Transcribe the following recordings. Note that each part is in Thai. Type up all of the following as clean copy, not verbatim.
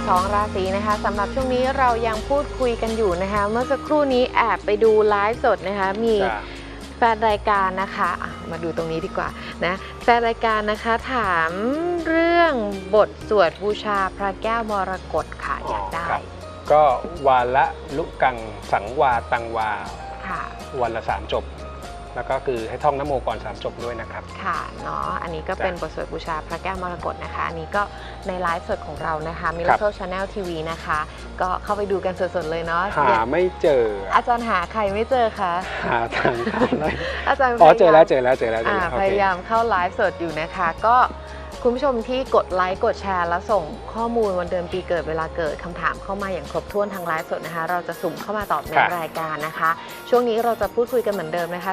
12 ราศีนะคะสำหรับช่วงนี้เรายังพูดคุยกันอยู่นะคะเมื่อสักครู่นี้แอบไปดูไลฟ์สดนะคะมีแฟนรายการนะคะมาดูตรงนี้ดีกว่านะแฟนรายการนะคะถามเรื่องบทสวดบูชาพระแก้วมรกตค่ะอยากได้ก็วาละลุกังสังวาตังวาวันละ3 จบแล้วก็คือให้ท่องนโมก่อน3 จบด้วยนะครับค่ะเนาะอันนี้ก็เป็นบทสวดบูชาพระแก้วมรกตนะคะอันนี้ก็ในไลฟ์สดของเรานะคะMiracle Channel TVนะคะก็เข้าไปดูกันสดๆเลยเนาะหาไม่เจออาจารย์หาใครไม่เจอคะหาทางอาจารย์เจอแล้วพยายามเข้าไลฟ์สดอยู่นะคะก็คุณผู้ชมที่กดไลค์กดแชร์แล้วส่งข้อมูลวันเดือนปีเกิดเวลาเกิดคำถามเข้ามาอย่างครบถ้วนทางไลฟ์สดนะคะเราจะสุ่มเข้ามาตอบในรายการนะคะช่วงนี้เราจะพูดคุยกันเหมือนเดิมนะคะ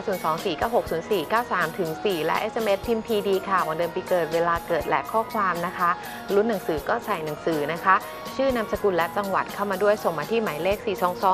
024960493-4และ SMS พิมพ์ PD ค่ะวันเดือนปีเกิดเวลาเกิดและข้อความนะคะลุ้นหนังสือก็ใส่หนังสือนะคะชื่อนามสกุลและจังหวัดเข้ามาด้วยส่งมาที่หมายเลข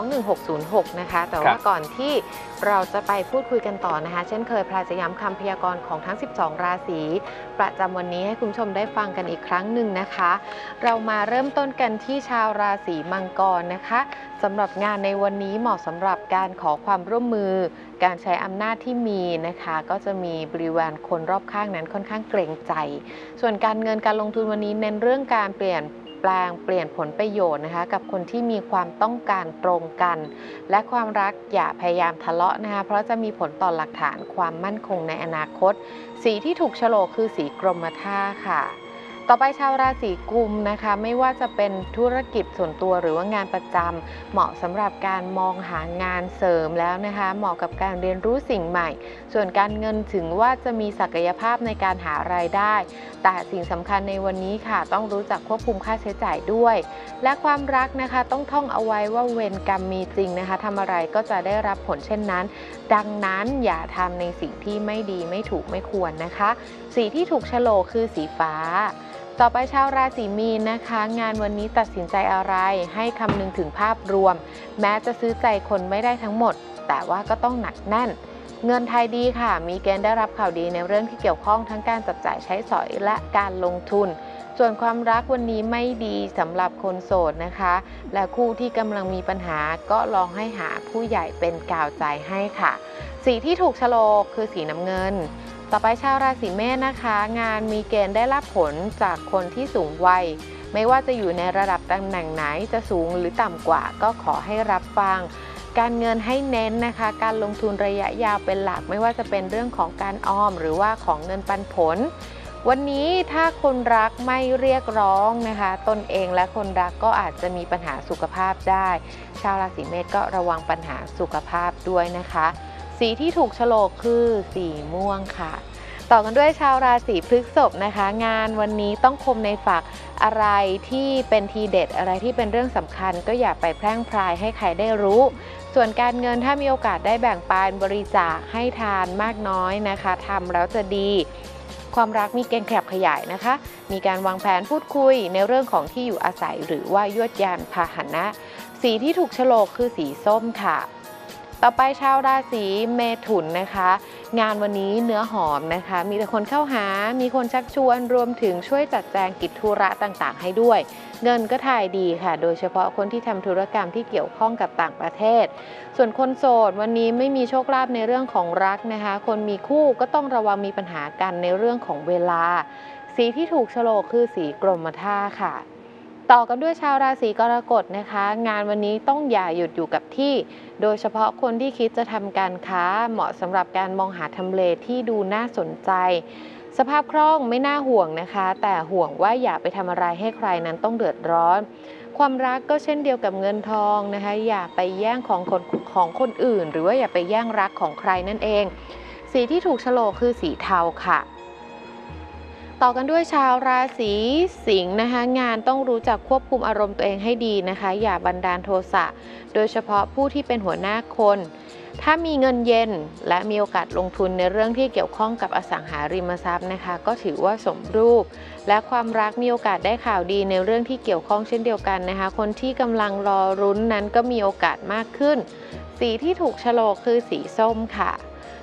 4221606นะคะแต่ว่าก่อนที่เราจะไปพูดคุยกันต่อนะคะเช่นเคยพลายจะย้ำคำพยากรณ์ของทั้ง12 ราศีประจำวันนี้ให้คุณผู้ชมได้ฟังกันอีกครั้งหนึ่งนะคะเรามาเริ่มต้นกันที่ชาวราศีมังกรนะคะสำหรับงานในวันนี้เหมาะสำหรับการขอความร่วมมือการใช้อำนาจที่มีนะคะก็จะมีบริวารคนรอบข้างนั้นค่อนข้างเกรงใจส่วนการเงินการลงทุนวันนี้เน้นเรื่องการเปลี่ยนผลประโยชน์นะคะกับคนที่มีความต้องการตรงกันและความรักอย่าพยายามทะเลาะนะคะเพราะจะมีผลต่อหลักฐานความมั่นคงในอนาคตสีที่ถูกโฉลกคือสีกรมท่าค่ะต่อไปชาวราศีกุมนะคะไม่ว่าจะเป็นธุรกิจส่วนตัวหรือว่างานประจำเหมาะสำหรับการมองหางานเสริมแล้วนะคะเหมาะกับการเรียนรู้สิ่งใหม่ส่วนการเงินถึงว่าจะมีศักยภาพในการหารายได้แต่สิ่งสำคัญในวันนี้ค่ะต้องรู้จักควบคุมค่าใช้จ่ายด้วยและความรักนะคะต้องท่องเอาไว้ว่าเวรกรรมมีจริงนะคะทำอะไรก็จะได้รับผลเช่นนั้นดังนั้นอย่าทำในสิ่งที่ไม่ดีไม่ถูกไม่ควรนะคะสีที่ถูกโฉลกคือสีฟ้าต่อไปชาวราศีมีนนะคะงานวันนี้ตัดสินใจอะไรให้คำนึงถึงภาพรวมแม้จะซื้อใจคนไม่ได้ทั้งหมดแต่ว่าก็ต้องหนักแน่นเงินไทยดีค่ะมีเกณฑ์ได้รับข่าวดีในเรื่องที่เกี่ยวข้องทั้งการจับจ่ายใช้สอยและการลงทุนส่วนความรักวันนี้ไม่ดีสำหรับคนโสดนะคะและคู่ที่กำลังมีปัญหาก็ลองให้หาผู้ใหญ่เป็นกาวใจให้ค่ะสีที่ถูกโฉลกคือสีน้ำเงินต่อไปชาวราศีเมษนะคะงานมีเกณฑ์ได้รับผลจากคนที่สูงวัยไม่ว่าจะอยู่ในระดับตำแหน่งไหนจะสูงหรือต่ำกว่าก็ขอให้รับฟังการเงินให้เน้นนะคะการลงทุนระยะยาวเป็นหลักไม่ว่าจะเป็นเรื่องของการออมหรือว่าของเงินปันผลวันนี้ถ้าคนรักไม่เรียกร้องนะคะตนเองและคนรักก็อาจจะมีปัญหาสุขภาพได้ชาวราศีเมษก็ระวังปัญหาสุขภาพด้วยนะคะสีที่ถูกโฉลกคือสีม่วงค่ะต่อกันด้วยชาวราศีพฤษภนะคะงานวันนี้ต้องคมในฝักอะไรที่เป็นทีเด็ดอะไรที่เป็นเรื่องสำคัญก็อย่าไปแพร่งพรายให้ใครได้รู้ส่วนการเงินถ้ามีโอกาสได้แบ่งปันบริจาคให้ทานมากน้อยนะคะทำแล้วจะดีความรักมีเกณฑ์ขยับขยายนะคะมีการวางแผนพูดคุยในเรื่องของที่อยู่อาศัยหรือว่ายวดยานพาหนะสีที่ถูกโฉลกคือสีส้มค่ะต่อไปชาวราศีเมถุนนะคะงานวันนี้เนื้อหอมนะคะมีแต่คนเข้าหามีคนชักชวนรวมถึงช่วยจัดแจงกิจธุระต่างๆให้ด้วยเงินก็ถ่ายดีค่ะโดยเฉพาะคนที่ทำธุรกรรมที่เกี่ยวข้องกับต่างประเทศส่วนคนโสดวันนี้ไม่มีโชคลาภในเรื่องของรักนะคะคนมีคู่ก็ต้องระวังมีปัญหากันในเรื่องของเวลาสีที่ถูกโฉลกคือสีกรมท่าค่ะต่อกันด้วยชาวราศีกรกฎนะคะงานวันนี้ต้องอย่าหยุดอยู่กับที่โดยเฉพาะคนที่คิดจะทำการค้าเหมาะสำหรับการมองหาทำเลที่ดูน่าสนใจสภาพคล่องไม่น่าห่วงนะคะแต่ห่วงว่าอย่าไปทำอะไรให้ใครนั้นต้องเดือดร้อนความรักก็เช่นเดียวกับเงินทองนะคะอย่าไปแย่งของคนอื่นหรือว่าอย่าไปแย่งรักของใครนั่นเองสีที่ถูกโฉลกคือสีเทาค่ะต่อกันด้วยชาวราศีสิงห์นะคะงานต้องรู้จักควบคุมอารมณ์ตัวเองให้ดีนะคะอย่าบันดาลโทสะโดยเฉพาะผู้ที่เป็นหัวหน้าคนถ้ามีเงินเย็นและมีโอกาสลงทุนในเรื่องที่เกี่ยวข้องกับอสังหาริมทรัพย์นะคะก็ถือว่าสมรูปและความรักมีโอกาสได้ข่าวดีในเรื่องที่เกี่ยวข้องเช่นเดียวกันนะคะคนที่กำลังรอรุ้นนั้นก็มีโอกาสมากขึ้นสีที่ถูกโฉลกคือสีส้มค่ะ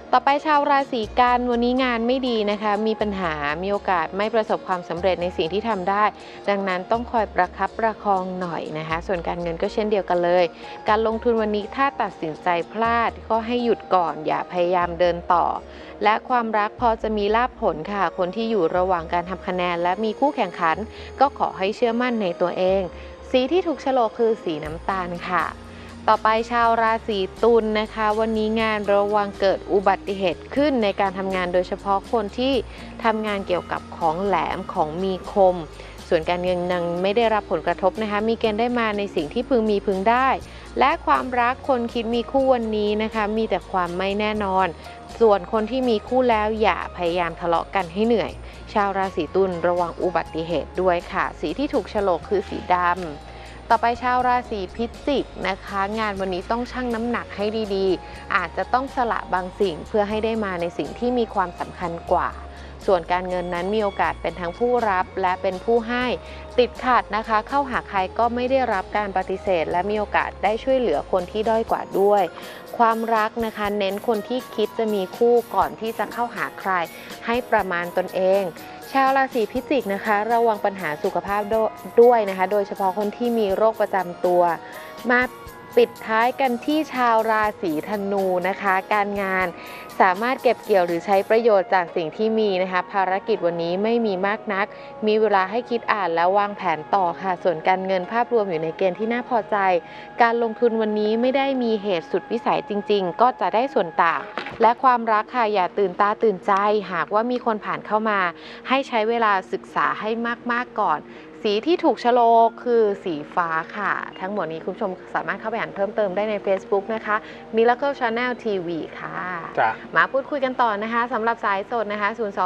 ต่อไปชาวราศีกันวันนี้งานไม่ดีนะคะมีปัญหามีโอกาสไม่ประสบความสำเร็จในสิ่งที่ทำได้ดังนั้นต้องคอยประคับประคองหน่อยนะคะส่วนการเงินก็เช่นเดียวกันเลยการลงทุนวันนี้ถ้าตัดสินใจพลาดก็ให้หยุดก่อนอย่าพยายามเดินต่อและความรักพอจะมีลาภผลค่ะคนที่อยู่ระหว่างการทำคะแนนและมีคู่แข่งขันก็ขอให้เชื่อมั่นในตัวเองสีที่ถูกโฉลกคือสีน้ำตาลค่ะต่อไปชาวราศีตุลนะคะวันนี้งานระวังเกิดอุบัติเหตุขึ้นในการทำงานโดยเฉพาะคนที่ทำงานเกี่ยวกับของแหลมของมีคมส่วนการเงินยังไม่ได้รับผลกระทบนะคะมีเกณฑ์ได้มาในสิ่งที่พึงมีพึงได้และความรักคนคิดมีคู่วันนี้นะคะมีแต่ความไม่แน่นอนส่วนคนที่มีคู่แล้วอย่าพยายามทะเลาะกันให้เหนื่อยชาวราศีตุลระวังอุบัติเหตุด้วยค่ะสีที่ถูกโฉลกคือสีดำต่อไปชาวราศีพิจิกนะคะงานวันนี้ต้องชั่งน้ำหนักให้ดีๆอาจจะต้องสละบางสิ่งเพื่อให้ได้มาในสิ่งที่มีความสำคัญกว่าส่วนการเงินนั้นมีโอกาสเป็นทั้งผู้รับและเป็นผู้ให้ติดขัดนะคะเข้าหาใครก็ไม่ได้รับการปฏิเสธและมีโอกาสได้ช่วยเหลือคนที่ด้อยกว่าด้วยความรักนะคะเน้นคนที่คิดจะมีคู่ก่อนที่จะเข้าหาใครให้ประมาณตนเองชาวราศีพิจิกนะคะระวังปัญหาสุขภาพด้วยนะคะโดยเฉพาะคนที่มีโรคประจำตัวมาปิดท้ายกันที่ชาวราศีธนูนะคะการงานสามารถเก็บเกี่ยวหรือใช้ประโยชน์จากสิ่งที่มีนะคะภารกิจวันนี้ไม่มีมากนักมีเวลาให้คิดอ่านและวางแผนต่อค่ะส่วนการเงินภาพรวมอยู่ในเกณฑ์ที่น่าพอใจการลงทุนวันนี้ไม่ได้มีเหตุสุดวิสัยจริงๆก็จะได้ส่วนต่างและความรักค่ะอย่าตื่นตาตื่นใจหากว่ามีคนผ่านเข้ามาให้ใช้เวลาศึกษาให้มากๆก่อนสีที่ถูกโฉลกคือสีฟ้าค่ะทั้งหมดนี้คุณผู้ชมสามารถเข้าไปอ่านเพิ่มเติมได้ใน Facebook นะคะ Miracle Channel TV ค่ะมาพูดคุยกันต่อนะคะสำหรับสายสดนะคะ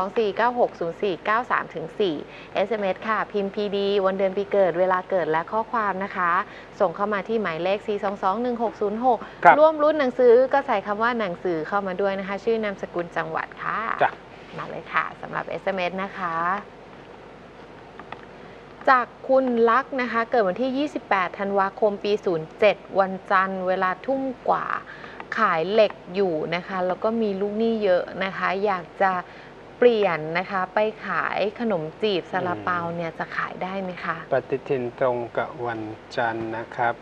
024960493-4 SMS ค่ะพิมพ์ PD วันเดือนปีเกิดเวลาเกิดและข้อความนะคะส่งเข้ามาที่หมายเลข 4221606 ร่วมรุ่นหนังสือก็ใส่คำว่าหนังสือเข้ามาด้วยนะคะชื่อนามสกุลจังหวัดค่ะมาเลยค่ะสำหรับ SMS นะคะจากคุณลักษณ์นะคะเกิดวันที่ 28 ธันวาคม ปี 07 วันจันทร์เวลาทุ่มกว่าขายเหล็กอยู่นะคะแล้วก็มีลูกหนี้เยอะนะคะอยากจะเปลี่ยนนะคะไปขายขนมจีบซาลาเปาเนี่ยจะขายได้ไหมคะปฏิทินตรงกับวันจันทร์นะครับ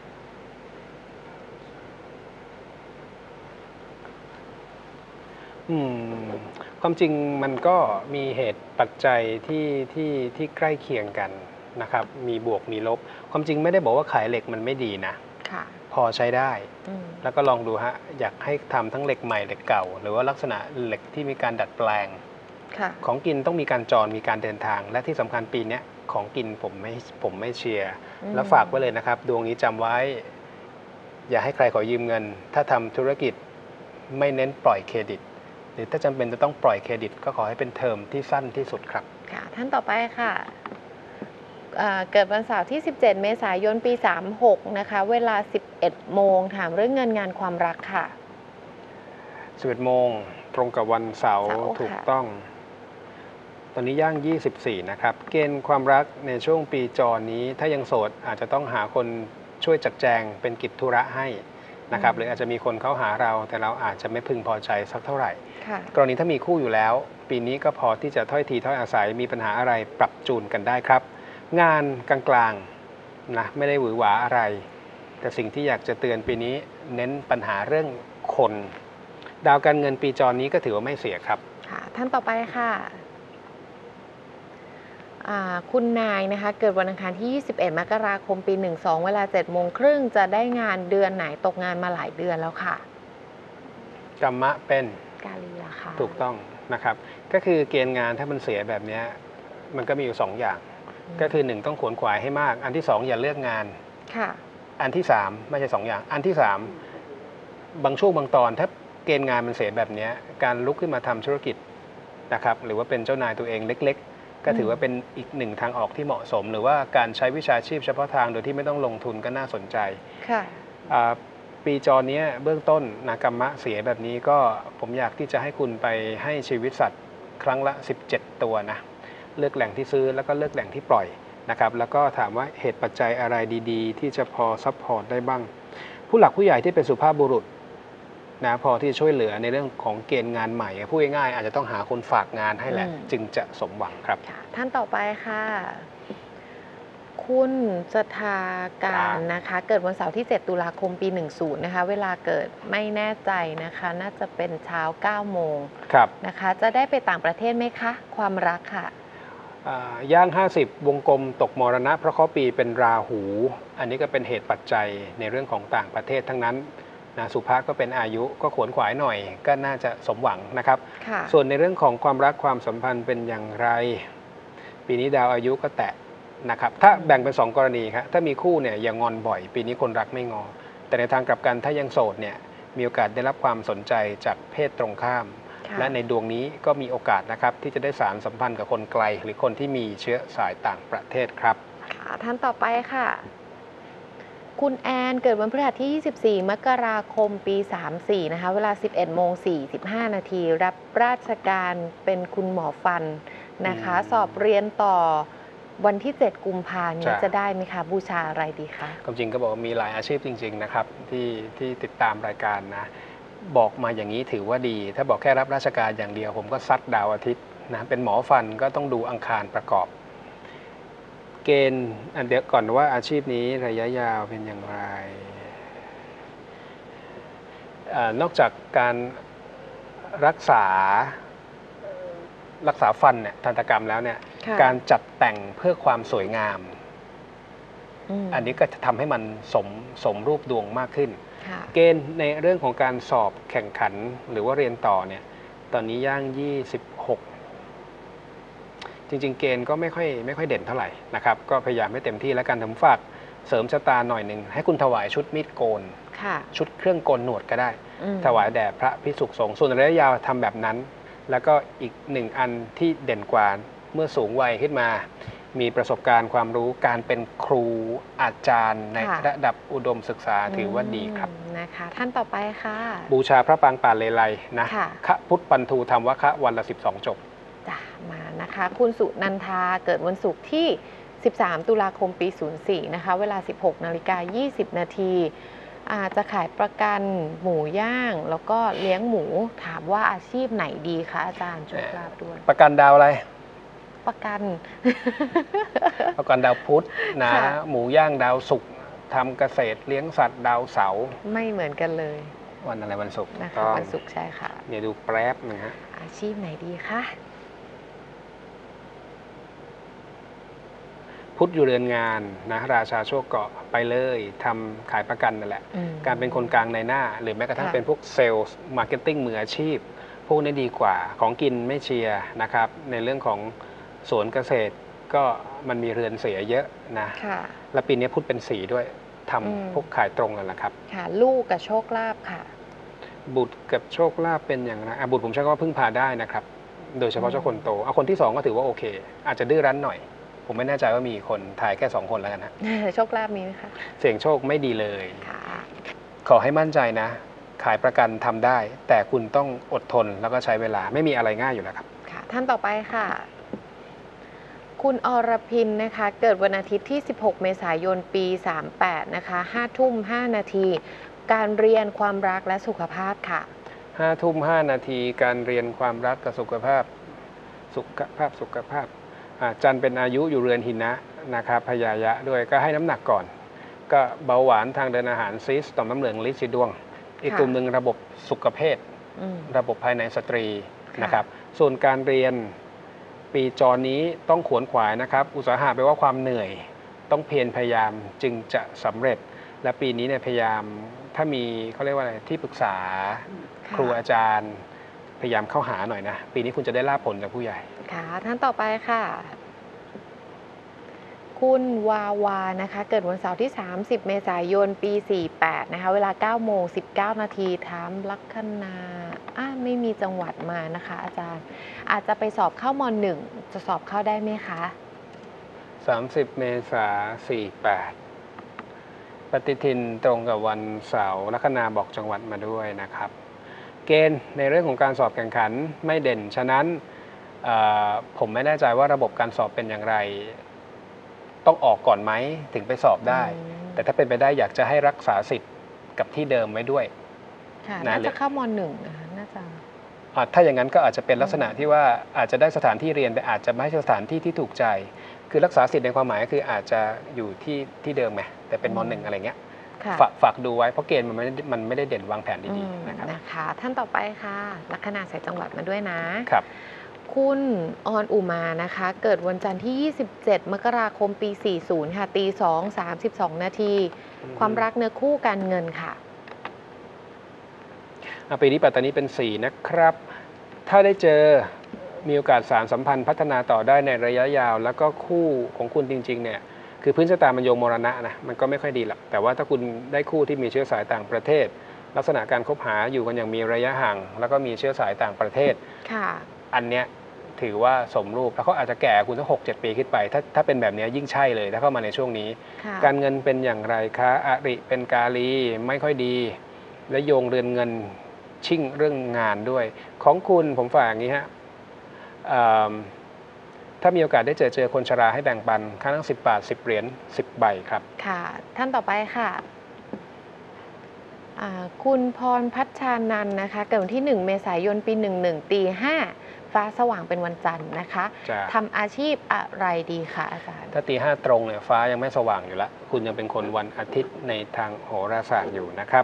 ความจริงมันก็มีเหตุปัจจัยที่ใกล้เคียงกันนะครับมีบวกมีลบความจริงไม่ได้บอกว่าขายเหล็กมันไม่ดีนะพอใช้ได้แล้วก็ลองดูฮะอยากให้ทำทั้งเหล็กใหม่เหล็กเก่าหรือว่าลักษณะเหล็กที่มีการดัดแปลงของกินต้องมีการจรมีการเดินทางและที่สำคัญปีนี้ของกินผมไม่เชียร์แล้วฝากไว้เลยนะครับดวงนี้จำไว้อย่าให้ใครขอยืมเงินถ้าทำธุรกิจไม่เน้นปล่อยเครดิตหรือถ้าจำเป็นจะต้องปล่อยเครดิตก็ขอให้เป็นเทอมที่สั้นที่สุดครับค่ะท่านต่อไปค่ะเกิดวันเสาร์ที่ 17 เมษายน ปี 36 นะคะเวลา 11 โมงถามเรื่องเงินงานความรักค่ะ 11 โมงตรงกับวันเสาร์ถูกต้องตอนนี้ย่าง 24 นะครับเกณฑ์ความรักในช่วงปีจอนี้ถ้ายังโสดอาจจะต้องหาคนช่วยจัดแจงเป็นกิจธุระให้นะครับหรืออาจจะมีคนเข้าหาเราแต่เราอาจจะไม่พึงพอใจสักเท่าไหร่กรณีถ้ามีคู่อยู่แล้วปีนี้ก็พอที่จะถ้อยทีถ้อยอาศัยมีปัญหาอะไรปรับจูนกันได้ครับงานกลางๆนะไม่ได้หวือหวาอะไรแต่สิ่งที่อยากจะเตือนปีนี้เน้นปัญหาเรื่องคนดาวการเงินปีจรนี้ก็ถือว่าไม่เสียครับค่ะท่านต่อไปค่ะคุณนายนะคะเกิดวันอังคารที่ 21 มกราคม ปี 12 เวลา 7 โมงครึ่งจะได้งานเดือนไหนตกงานมาหลายเดือนแล้วค่ะกรรมะเป็นกาลีราคาถูกต้องนะครับก็คือเกณฑ์งานถ้ามันเสียแบบนี้มันก็มีอยู่2อย่างก็คือ1ต้องขวนขวายให้มากอันที่2อย่าเลือกงานอันที่3ไม่ใช่2อย่างอันที่3บางช่วงบางตอนถ้าเกณฑ์งานมันเสียแบบนี้การลุกขึ้นมาทำธุรกิจนะครับหรือว่าเป็นเจ้านายตัวเองเล็กๆก็ถือว่าเป็นอีกหนึ่งทางออกที่เหมาะสมหรือว่าการใช้วิชาชีพเฉพาะทางโดยที่ไม่ต้องลงทุนก็น่าสนใจปีจรนี้เบื้องต้นนากรรมะเสียแบบนี้ก็ผมอยากที่จะให้คุณไปให้ชีวิตสัตว์ครั้งละ17 ตัวนะเลือกแหล่งที่ซื้อแล้วก็เลือกแหล่งที่ปล่อยนะครับแล้วก็ถามว่าเหตุปัจจัยอะไรดีๆที่จะพอซัพพอร์ตได้บ้างผู้หลักผู้ใหญ่ที่เป็นสุภาพบุรุษนะพอที่จะช่วยเหลือในเรื่องของเกณฑ์งานใหม่พูดง่ายๆอาจจะต้องหาคนฝากงานให้แหละจึงจะสมหวังครับท่านต่อไปค่ะคุณสถาการนะคะเกิดวันเสาร์ที่7ตุลาคมปี10นะคะเวลาเกิดไม่แน่ใจนะคะน่าจะเป็นเช้า9โมงนะคะจะได้ไปต่างประเทศไหมคะความรักค่ะย่าง50วงกลมตกมรณะเพราะข้อปีเป็นราหูอันนี้ก็เป็นเหตุปัจจัยในเรื่องของต่างประเทศทั้งนั้นนะสุภาพก็เป็นอายุก็ขวนขวายหน่อยก็น่าจะสมหวังนะครับส่วนในเรื่องของความรักความสัมพันธ์เป็นอย่างไรปีนี้ดาวอายุก็แตะนะครับถ้าแบ่งเป็น2กรณีครับถ้ามีคู่เนี่ยอย่างงอนบ่อยปีนี้คนรักไม่งอแต่ในทางกลับกันถ้ายังโสดเนี่ยมีโอกาสได้รับความสนใจจากเพศตรงข้ามและในดวงนี้ก็มีโอกาสนะครับที่จะได้สารสัมพันธ์กับคนไกลหรือคนที่มีเชื้อสายต่างประเทศครับท่านต่อไปค่ะคุณแอนเกิดวันพฤหัสที่24มกราคมปี34นะคะเวลา 11:45 นาทีรับราชการเป็นคุณหมอฟันนะคะสอบเรียนต่อวันที่7กุมภาพันธ์นี้จะได้ไหมคะบูชาอะไรดีคะความจริงก็บอกว่ามีหลายอาชีพจริงๆนะครับที่ติดตามรายการนะบอกมาอย่างนี้ถือว่าดีถ้าบอกแค่รับราชการอย่างเดียวผมก็ซัดดาวอาทิตย์นะเป็นหมอฟันก็ต้องดูอังคารประกอบเกณฑ์อันเดียวก่อนว่าอาชีพนี้ระยะยาวเป็นอย่างไรนอกจากการรักษาฟันเนี่ยทันตกรรมแล้วเนี่ยการจัดแต่งเพื่อความสวยงามอันนี้ก็จะทำให้มันสมรูปดวงมากขึ้นเกณฑ์ในเรื่องของการสอบแข่งขันหรือว่าเรียนต่อเนี่ยตอนนี้ย่าง26จริงๆเกณฑ์ก็ไม่ค่อยเด่นเท่าไหร่นะครับก็พยายามให้เต็มที่แล้วกันทำฝากเสริมชะตาหน่อยหนึ่งให้คุณถวายชุดมีดโกนชุดเครื่องโกนหนวดก็ได้ถวายแด่พระภิกษุสงฆ์ส่วนระยะยาวทำแบบนั้นแล้วก็อีก1อันที่เด่นกว่าเมื่อสูงวัยขึ้นมามีประสบการณ์ความรู้การเป็นครูอาจารย์ในระดับอุดมศึกษาถือว่าดีครับนะคะท่านต่อไปค่ะบูชาพระปางป่าเลไลนะคะพุทธปันทูธรรมวคะวันละ12 จบมานะคะคุณสุนันทาเกิดวันศุกร์ที่13ตุลาคมปี04นะคะเวลา 16:20 นาทีจะขายประกันหมูย่างแล้วก็เลี้ยงหมูถามว่าอาชีพไหนดีคะอาจารย์ช่วยทราบด้วยประกันดาวอะไรประกันดาวพุธนะหมูย่างดาวศุกร์ทำเกษตรเลี้ยงสัตว์ดาวเสาร์ไม่เหมือนกันเลยวันอะไรวันศุกร์นะคะวันศุกร์ใช่ค่ะเดี๋ยวดูแป๊บนะฮะอาชีพไหนดีคะพุธอยู่เรือนงานนะราชาโชคเกาะไปเลยทำขายประกันนั่นแหละการเป็นคนกลางในหน้าหรือแม้กระทั่งเป็นพวกเซลล์มาร์เก็ตติ้งมืออาชีพพวกนี้ดีกว่าของกินไม่เชียร์นะครับในเรื่องของสวนเกษตรก็มันมีเรือนเสียเยอะนะและปีนี้พุธเป็นสีด้วยทำพวกขายตรงกันแหละครับค่ะลูกกับโชคลาภค่ะบุตรกับโชคลาภเป็นอย่างไรบุตรผมใช้คำว่าพึ่งพาได้นะครับโดยเฉพาะเจ้าคนโตเอาคนที่2ก็ถือว่าโอเคอาจจะดื้อรั้นหน่อยผมไม่แน่ใจว่ามีคนถ่ายแค่2 คนแล้วกันนะโชคลาภมีไหมคะเสี่ยงโชคไม่ดีเลยขอให้มั่นใจนะขายประกันทำได้แต่คุณต้องอดทนแล้วก็ใช้เวลาไม่มีอะไรง่ายอยู่แล้วครับค่ะท่านต่อไปค่ะคุณอรพินนะคะเกิดวันอาทิตย์ที่16เมษายนปี38นะคะ5:05 นาทีการเรียนความรักและสุขภาพค่ะ 5:05 นาทีการเรียนความรักกับสุขภาพจันทร์เป็นอายุอยู่เรือนหินะนะครับพยายะด้วยก็ให้น้ำหนักก่อนก็เบาหวานทางเดินอาหารซีสต่อมน้ำเหลืองลิ้นสีดวงอีกกลุ่มหนึ่งระบบสุขภาพระบบภายในสตรีนะครับส่วนการเรียนปีจรนี้ต้องขวนขวายนะครับอุตสาหะแปลว่าความเหนื่อยต้องเพียรพยายามจึงจะสำเร็จและปีนี้เนี่ยพยายามถ้ามีเขาเรียกว่าอะไรที่ปรึกษาครูอาจารย์พยายามเข้าหาหน่อยนะปีนี้คุณจะได้ลาภผลจากผู้ใหญ่ค่ะท่านต่อไปค่ะคุณวาวานะคะเกิดวันเสาร์ที่30เมษายนปี48นะคะเวลา 9:19 นาทีถามลัคนาไม่มีจังหวัดมานะคะอาจารย์อาจจะไปสอบเข้าม.1 จะสอบเข้าได้ไหมคะ 30เมษายน48ปฏิทินตรงกับวันเสาร์ลัคนาบอกจังหวัดมาด้วยนะครับเกณฑ์ในเรื่องของการสอบแข่งขันไม่เด่นฉะนั้นผมไม่แน่ใจว่าระบบการสอบเป็นอย่างไรต้องออกก่อนไหมถึงไปสอบได้แต่ถ้าเป็นไปได้อยากจะให้รักษาสิทธิ์กับที่เดิมไว้ด้วยน่าจะเข้าม.1นะคะน่าจะถ้าอย่างนั้นก็อาจจะเป็นลักษณะที่ว่าอาจจะได้สถานที่เรียนแต่อาจจะไม่ใช่สถานที่ที่ถูกใจคือรักษาสิทธิ์ในความหมายก็คืออาจจะอยู่ที่เดิมไงแต่เป็นม.1อะไรเงี้ยฝากดูไว้เพราะเกณฑ์มันไม่ได้เด่นวางแผนดีๆนะคะท่านต่อไปค่ะลัคนาใส่จังหวัดมาด้วยนะครับคุณออนอุมานะคะเกิดวันจันทร์ที่ 27 มกราคมปี 40 ค่ะ 02:32 นาทีความรักเนื้อคู่การเงินค่ะปีนี้ปัตตานีเป็น4นะครับถ้าได้เจอมีโอกาสสารสัมพันธ์พัฒนาต่อได้ในระยะยาวแล้วก็คู่ของคุณจริงๆเนี่ยคือพื้นชะตามันโยงมรณะนะมันก็ไม่ค่อยดีหรอกแต่ว่าถ้าคุณได้คู่ที่มีเชื้อสายต่างประเทศลักษณะการคบหาอยู่กันอย่างมีระยะห่างแล้วก็มีเชื้อสายต่างประเทศอันเนี้ยถือว่าสมรูปแล้วเขาอาจจะแก่คุณสัก6-7 ปีขึ้นไปถ้าเป็นแบบนี้ยิ่งใช่เลยถ้าเข้ามาในช่วงนี้การเงินเป็นอย่างไรคะอริเป็นกาลีไม่ค่อยดีและโยงเรือนเงินชิ่งเรื่องงานด้วยของคุณผมฝากอย่างนี้ฮะถ้ามีโอกาสได้เจอคนชราให้แบ่งปันค่าทั้ง10 บาท 10 เหรียญ 10 ใบครับค่ะท่านต่อไปค่ะคุณพรพัชชานันท์นะคะเกิดวันที่1 เมษายนปี 11 ตี 5ฟ้าสว่างเป็นวันจันทร์นะคะทำอาชีพอะไรดีคะอาจารย์ถ้าตี 5ตรงเนี่ยฟ้ายังไม่สว่างอยู่แล้วคุณยังเป็นคนวันอาทิตย์ในทางโหราศาสตร์อยู่นะครับ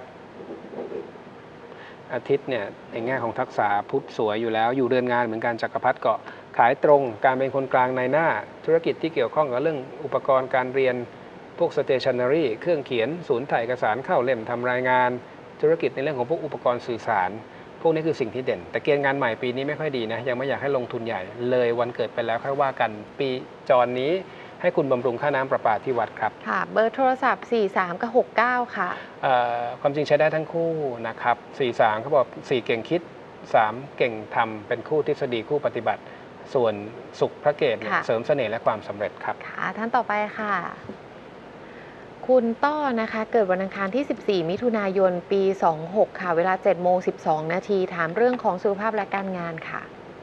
อาทิตย์เนี่ยในแง่ของทักษะพุธสวยอยู่แล้วอยู่เรือนงานเหมือนกันจักรพรรดิเกาะขายตรงการเป็นคนกลางในหน้าธุรกิจที่เกี่ยวข้องกับเรื่องอุปกรณ์การเรียนพวก stationery เครื่องเขียนศูนย์ถ่ายเอกสารเข้าเล่มทำรายงานธุรกิจในเรื่องของพวกอุปกรณ์สื่อสารพวกนี้คือสิ่งที่เด่นแต่เกณฑ์งานใหม่ปีนี้ไม่ค่อยดีนะยังไม่อยากให้ลงทุนใหญ่เลยวันเกิดไปแล้วค่อยว่ากันปีจรนี้ให้คุณบำรุงค่าน้ำประปาที่วัดครับค่ะเบอร์โทรศัพท์43กับ69ค่ะความจริงใช้ได้ทั้งคู่นะครับ43เขาบอก4เก่งคิด3เก่งทำเป็นคู่ทฤษฎีคู่ปฏิบัติส่วนสุขพระเกตเสริมเสน่ห์และความสำเร็จครับค่ะท่านต่อไปค่ะคุณต้อนะคะเกิดวันอังคารที่ 14 มิถุนายนปี 26 ค่ะเวลา 7:12 นาทีถามเรื่องของสุขภาพและการงานค่ะ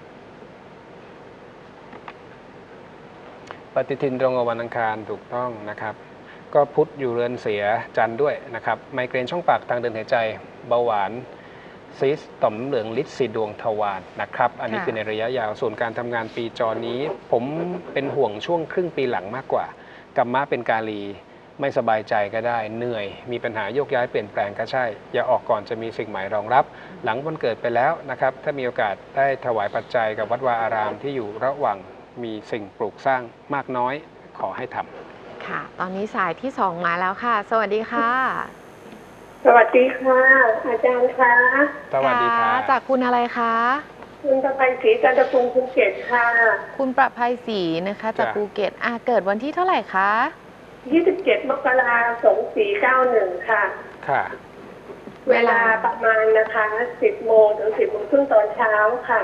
ปฏิทินตรงกับวันอังคารถูกต้องนะครับก็พุธอยู่เรือนเสียจันทร์ด้วยนะครับไมเกรนช่องปากทางเดินหายใจเบาหวานซีสต่อมเหลืองลิดสีดวงทวารนะครับอันนี้คือในระยะยาวส่วนการทำงานปีจรนี้ผมเป็นห่วงช่วงครึ่งปีหลังมากกว่ากัมมะเป็นกาลีไม่สบายใจก็ได้เหนื่อยมีปัญหาโยกย้ายเปลี่ยนแปลงก็ใช่อย่าออกก่อนจะมีสิ่งใหม่รองรับหลังวันเกิดไปแล้วนะครับถ้ามีโอกาสได้ถวายปัจจัยกับวัดวาอารามที่อยู่ระหว่างมีสิ่งปลูกสร้างมากน้อยขอให้ทำค่ะตอนนี้สายที่2มาแล้วค่ะสวัสดีค่ะสวัสดีค่ะอาจารย์คะสวัสดีค่ะจากคุณอะไรคะคุณประภัยศรีจันทภูมิภูเก็ตค่ะคุณประภัยศรีนะคะจากภูเก็ตเกิดวันที่เท่าไหร่คะ 27 มกราคม 2491ค่ะค่ะเวลาประมาณนะคะ10 โมงถึง 10 โมงครึ่งตอนเช้าค่ะ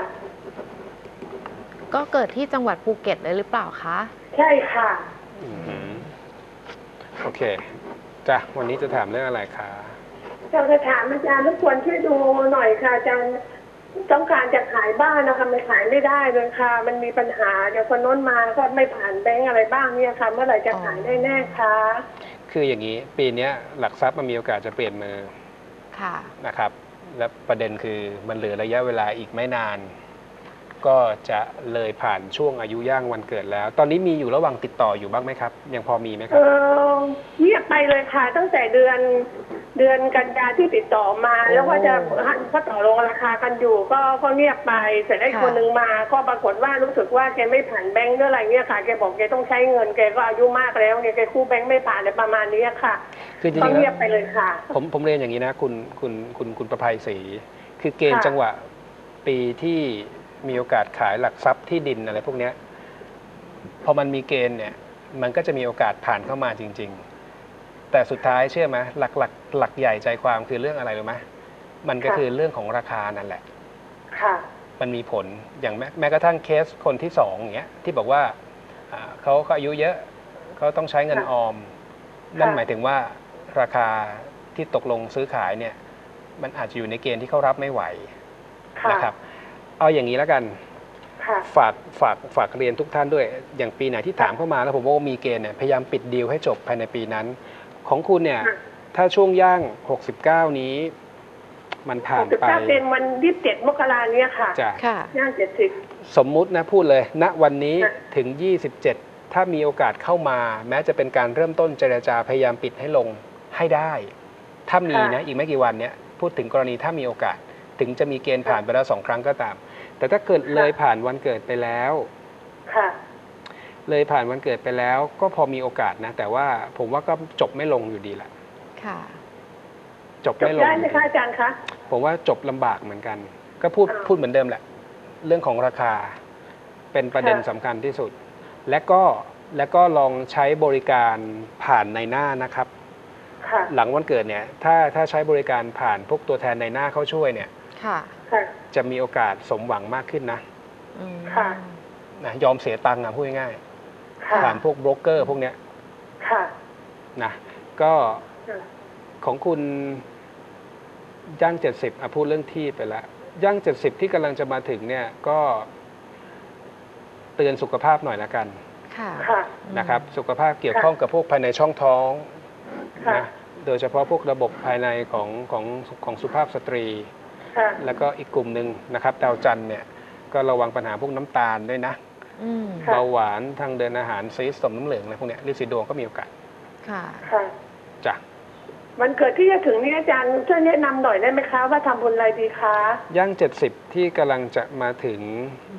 ก็เกิดที่จังหวัดภูเก็ตเลยหรือเปล่าคะใช่ค่ะโอเคจ้ะวันนี้จะถามเรื่องอะไรคะจะถามอาจารย์รบกวนช่วยดูหน่อยค่ะอาจารย์ต้องการจะขายบ้านนะคะไม่ขายไม่ได้เลยค่ะมันมีปัญหาเดี๋ยวคนโน้นมาก็ไม่ผ่านแบงก์อะไรบ้างเนี่ยค่ะเมื่อไหร่จะขายได้แน่คะคืออย่างนี้ปีนี้หลักทรัพย์มันมีโอกาสจะเปลี่ยนมือค่ะนะครับและประเด็นคือมันเหลือระยะเวลาอีกไม่นานก็จะเลยผ่านช่วงอายุย่างวันเกิดแล้วตอนนี้มีอยู่ระหว่างติดต่ออยู่บ้างไหมครับยังพอมีไหมครับเงียบไปเลยค่ะตั้งแต่เดือนกันยาที่ติดต่อมาแล้วว่าจะก็ต่อรองราคากันอยู่ก็เงียบไปเสร็จได้คนนึงมาก็ปรากฏว่ารู้สึกว่าแกไม่ผ่านแบงค์หรืออะไรเงี้ยค่ะแกบอกแกต้องใช้เงินแกก็อายุมากแล้วเนี่ยแกกู้แบงค์ไม่ผ่านอะไรประมาณนี้ค่ะคือจริงๆเงียบไปเลยค่ะผมเรียนอย่างนี้นะคุณประภัยศรีคือเกณฑ์จังหวะปีที่มีโอกาสขายหลักทรัพย์ที่ดินอะไรพวกนี้พอมันมีเกณฑ์เนี่ยมันก็จะมีโอกาสผ่านเข้ามาจริงๆแต่สุดท้ายเชื่อไหมหลักใหญ่ใจความคือเรื่องอะไรรู้ไหมมันก็คือเรื่องของราคานั่นแหละค่ะมันมีผลอย่างแม้กระทั่งเคสคนที่2อย่างเงี้ยที่บอกว่าเขาอายุเยอะเขาต้องใช้เงินออมนั่นหมายถึงว่าราคาที่ตกลงซื้อขายเนี่ยมันอาจจะอยู่ในเกณฑ์ที่เขารับไม่ไหวนะครับเอาอย่างนี้แล้วกันฝากเรียนทุกท่านด้วยอย่างปีไหนที่ถามเข้ามาแล้วผมว่ามีเกณฑ์เนี่ยพยายามปิดดีลให้จบภายในปีนั้นของคุณเนี่ยถ้าช่วงย่าง69นี้มันผ่านไป 69เป็นวัน27 มกราเนี่ยค่ะจ้ะค่ะย่าง70 สมมุตินะพูดเลย ณวันนี้ค่ะถึง 27 ถ้ามีโอกาสเข้ามา แม้จะเป็นการเริ่มต้นเจรจาพยายามปิดให้ลงให้ได้ ถ้ามีนะอีกไม่กี่วันเนี้ยพูดถึงกรณีถ้ามีโอกาสถึงจะมีเกณฑ์ผ่านไปแล้ว2 ครั้งก็ตาม แต่ถ้าเกิดเลยผ่านวันเกิดไปแล้วค่ะเลยผ่านวันเกิดไปแล้วก็พอมีโอกาสนะ แต่ว่าผมว่าก็จบไม่ลงอยู่ดีแหละค่ะจบจบไม่ลงได้อยู่ไหมดีคะอาจารย์คะผมว่าจบลำบากเหมือนกัน ก็พูดเหมือนเดิมแหละ เรื่องของราคาเป็นประเด็นสำคัญที่สุด และก็ลองใช้บริการผ่านในหน้านะครับค่ะหลังวันเกิดเนี่ยถ้าใช้บริการผ่านพวกตัวแทนในหน้าเข้าช่วยเนี่ยค่ะค่ะจะมีโอกาสสมหวังมากขึ้นนะอืมค่ะนะยอมเสียตังค์พูดง่ายค่ะๆผ่านพวกโบรกเกอร์พวกเนี้ยค่ะนะก็ค่ะของคุณย่าง70พูดเรื่องที่ไปแล้วย่าง70ที่กำลังจะมาถึงเนี่ยก็เตือนสุขภาพหน่อยละกันค่ะค่ะนะครับสุขภาพเกี่ยวข้องกับพวกภายในช่องท้องค่ะนะโดยเฉพาะพวกระบบภายในของสุภาพสตรีค่ะแล้วก็อีกกลุ่มหนึ่งนะครับดาวจันทร์เนี่ยก็ระวังปัญหาพวกน้ำตาลด้วยนะอืมค่ะเบาหวานทางเดินอาหารซีสต์ต่อมน้ำเหลืองอะไรพวกเนี้ยลินสีดวงก็มีโอกาสค่ะค่ะจ้ะวันเกิดที่จะถึงนี้อาจารย์ช่วยแนะนำหน่อยได้ไหมคะว่าทำบุญอะไรดีคะย่าง70ที่กำลังจะมาถึง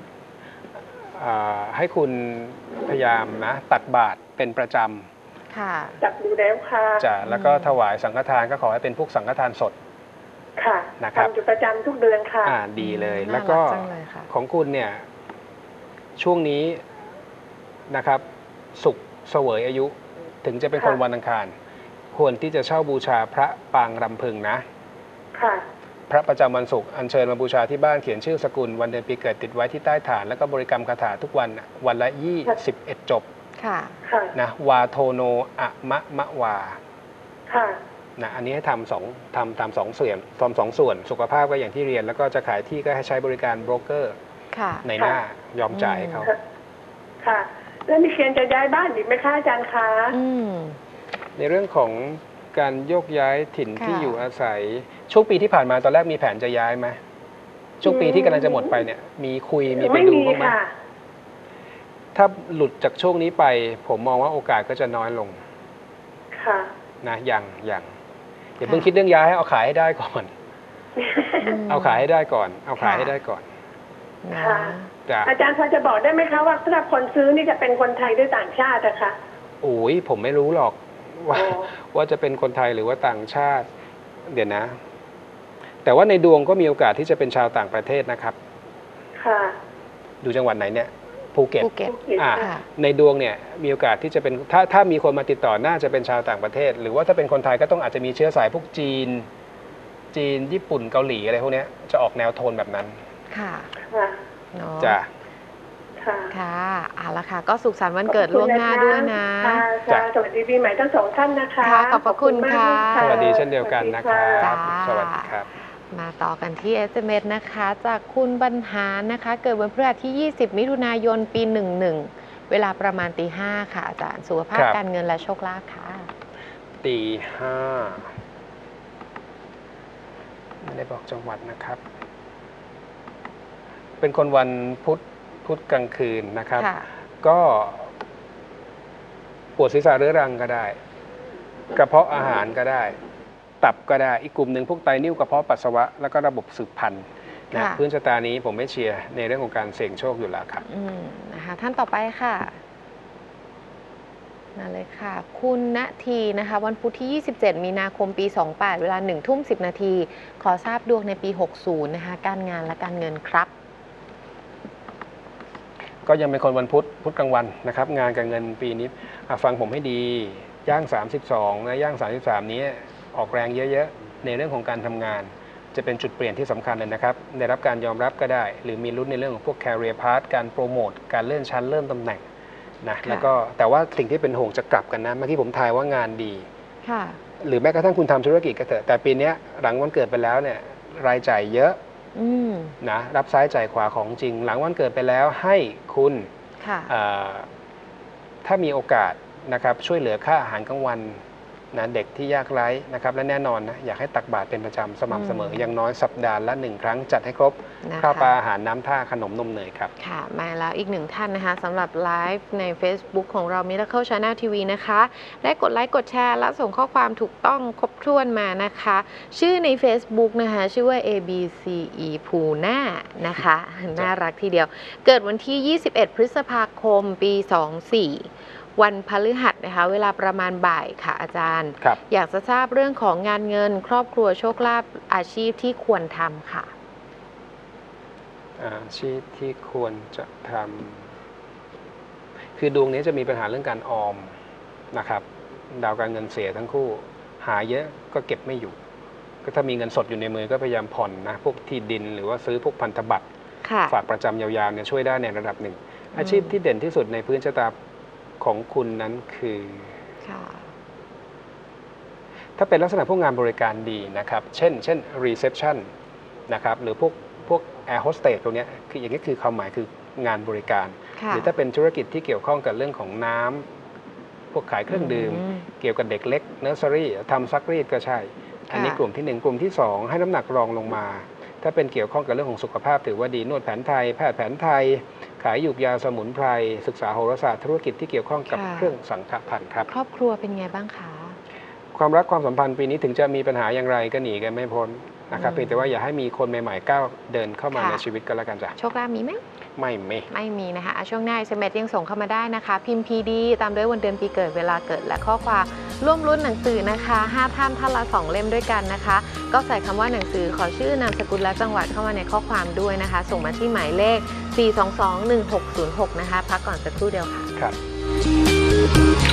ให้คุณพยายามนะตักบาตรเป็นประจค่ะจับดูแล้วค่ะำจะแล้วก็ถวายสังฆทานก็ขอให้เป็นพวกสังฆทานสดค่ะนะครับทำอยู่ประจำทุกเดือนค่ะดีเลยน่าแล้วก็รักจังเลยค่ะของคุณเนี่ยช่วงนี้นะครับสุขเสวยอายุถึงจะเป็นคนค่ะวันอังคาร ควรที่จะเช่าบูชาพระปางรำพึงนะค่ะพระประจำวันศุกร์อัญเชิญมาบูชาที่บ้านเขียนชื่อสกุลวันเดือนปีเกิดติดไว้ที่ใต้ฐานแล้วก็บริกรรมคาถาทุกวันน่ะวันละ21 จบค่ะค่ะนะวาโทโนอะมะมะวาค่ะนะอันนี้ให้ทำสองส่วนทำสองส่วนสุขภาพก็อย่างที่เรียน แล้วก็จะขายที่ก็ให้ใช้บริการโบรกเกอร์ค่ะในหน้ายอมจ่ายให้เขาค่ะ ค่ะ แล้วมีเกณฑ์จะย้ายบ้านอีกไหมคะอาจารย์คะอืมในเรื่องของการโยกย้ายถิ่นค่ะที่อยู่อาศัยช่วงปีที่ผ่านมาตอนแรกมีแผนจะย้ายไหมช่วงปีที่กำลังจะหมดไปเนี่ยมีคุยมีไปไม่ดูมีบ้างไหมค่ะถ้าหลุดจากช่วงนี้ไป ผมมองว่าโอกาสก็จะน้อยลงค่ะนะอย่างอย่าเพิ่งคิดเรื่องย้ายให้เอาขายให้ได้ก่อน เอาขายให้ได้ก่อน เอาขายให้ได้ก่อนนะค่ะจ้ะอาจารย์พอจะบอกได้ไหมคะว่าสำหรับคนซื้อนี่จะเป็นคนไทยหรือต่างชาตินะคะโอ้ยผมไม่รู้หรอกว่าอ๋อว่าจะเป็นคนไทยหรือว่าต่างชาติ เดี๋ยวนะ แต่ว่าในดวงก็มีโอกาสที่จะเป็นชาวต่างประเทศนะครับค่ะอยู่จังหวัดไหนเนี่ยภูเก็ตภูเก็ตภูเก็ตอ่าค่ะในดวงเนี่ยมีโอกาสที่จะเป็นถ้ามีคนมาติดต่อน่าจะเป็นชาวต่างประเทศ หรือว่าถ้าเป็นคนไทยก็ต้องอาจจะมีเชื้อสายพวกจีนญี่ปุ่นเกาหลีอะไรพวกเนี้ยจะออกแนวโทนแบบนั้นค่ะค่ะเนาะจ้ะค่ะค่ะเอาละค่ะ ก็สุขสันต์วันเกิดล่วงหน้าด้วยนะค่ะจ้ะค่ะสวัสดีปีใหม่ทั้งสองท่านนะคะค่ะขอบพระคุณมากค่ะค่ะสวัสดีเช่นเดียวกันนะครับจ้าสวัสดีครับมาต่อกันที่ SMS นะคะ จากคุณบรรหารนะคะ เกิดวันพฤหัสที่ 20 มิถุนายน ปี 11 เวลาประมาณตี 5 ค่ะอาจารย์สุขภาพครับการเงินและโชคลาภค่ะตีห้าไม่ได้บอกจังหวัดนะครับ เป็นคนวันพุธกลางคืนนะครับค่ะก็ปวดศีรษะเรื้อรังก็ได้ กระเพาะอาหารก็ได้ ตับก็ได้อีกกลุ่มหนึ่งพวกไตนิ่วกระเพาะปัสสาวะแล้วก็ระบบสืบพันธุ์นะค่ะพื้นชะตานี้ผมไม่เชียร์ในเรื่องของการเสี่ยงโชคอยู่แล้วครับนะคะท่านต่อไปค่ะนั่นเลยค่ะ คุณณทีนะคะ วันพุธที่ 27 มีนาคมปี 28 เวลา 1 ทุ่ม 10 นาที ขอทราบดวงในปี 60 นะคะ การงานและการเงินครับก็ยังเป็นคนวันพุธกลางวันนะครับ งานกับเงินปีนี้ฟังผมให้ดีย่าง 32นะย่าง 33 นี้ออกแรงเยอะๆในเรื่องของการทำงาน จะเป็นจุดเปลี่ยนที่สำคัญเลยนะครับได้รับการยอมรับก็ได้ หรือมีลุ้นในเรื่องของพวก career path การโปรโมทการเลื่อนชั้นเลื่อนตำแหน่งนะค่ะแล้วก็แต่ว่าสิ่งที่เป็นห่วงจะกลับกันนะเมื่อกี้ผมทายว่างานดีค่ะหรือแม้กระทั่งคุณทำธุรกิจก็เถอะแต่ปีนี้หลังวันเกิดไปแล้วเนี่ยรายจ่ายเยอะอืมนะรับซ้ายจ่ายขวาของจริง หลังวันเกิดไปแล้วให้คุณค่ะถ้ามีโอกาสนะครับช่วยเหลือค่าอาหารกลางวันนะเด็กที่ยากไร้นะครับและแน่นอนนะอยากให้ตักบาตรเป็นประจำสม่ำเสมออย่างน้อยสัปดาห์ละ1 ครั้งจัดให้ครบข้าวปลาอาหารน้ำท่าขนมนมเนยครับค่ะมาแล้วอีก1 ท่านนะคะสำหรับไลฟ์ใน Facebook ของเรา Miracle Channel TV นะคะได้กดไลค์กดแชร์และส่งข้อความถูกต้องครบถ้วนมานะคะชื่อใน Facebook นะคะชื่อว่า ABCE ภูหน้านะคะน่ารักทีเดียวเกิดวันที่ 21 พฤษภาคม ปี 24วันพฤหัสนะคะเวลาประมาณบ่ายค่ะอาจารย์อยากจะทราบเรื่องของงานเงินครอบครัวโชคลาภอาชีพที่ควรทำค่ะอาชีพที่ควรจะทำคือดวงนี้จะมีปัญหาเรื่องการออมนะครับดาวการเงินเสียทั้งคู่หาเยอะก็เก็บไม่อยู่ก็ถ้ามีเงินสดอยู่ในมือก็พยายามผ่อนนะพวกที่ดินหรือว่าซื้อพวกพันธบัตรฝากประจำยาวๆเนี่ยช่วยได้ในระดับหนึ่งอาชีพที่เด่นที่สุดในพื้นชะตาของคุณนั้นคือถ้าเป็นลักษณะพวกงานบริการดีนะครับเช่น reception นะครับหรือพวกแอร์โฮสเตสตรงนี้คืออย่างนี้คือความหมายคืองานบริการหรือถ้าเป็นธุรกิจที่เกี่ยวข้องกับเรื่องของน้ำพวกขายเครื่องดื่มเกี่ยวกับเด็กเล็กเนอร์เซอรี่ทำซักรีดก็ใช่อันนี้กลุ่มที่1กลุ่มที่2ให้น้ำหนักรองลงมาถ้าเป็นเกี่ยวข้องกับเรื่องของสุขภาพถือว่าดีนวดแผนไทยแพทย์แผนไทยขายหยูกยาสมุนไพรศึกษาโหราศาสตร์ธุรกิจที่เกี่ยวข้องกับเครื่องสังฆพันธ์ครับครอบครัวเป็นไงบ้างคะความรักความสัมพันธ์ปีนี้ถึงจะมีปัญหาอย่างไรก็หนีกันไม่พ้นนะครับเพียงแต่ว่าอย่าให้มีคนใหม่ๆก้าวเดินเข้ามาในชีวิตก็แล้วกันจ้ะโชคลาภมีไหมไม่มีนะคะช่วงหน้าSMSยังส่งเข้ามาได้นะคะพิมพ์ PD ตามด้วยวันเดือนปีเกิดเวลาเกิดและข้อความร่วมลุ้นหนังสือนะคะ5 ท่านท่านละ2 เล่มด้วยกันนะคะก็ใส่คำว่าหนังสือขอชื่อนามสกุลและจังหวัดเข้ามาในข้อความด้วยนะคะส่งมาที่หมายเลข4221606นะคะพักก่อนสักครู่เดียวค่ะครับ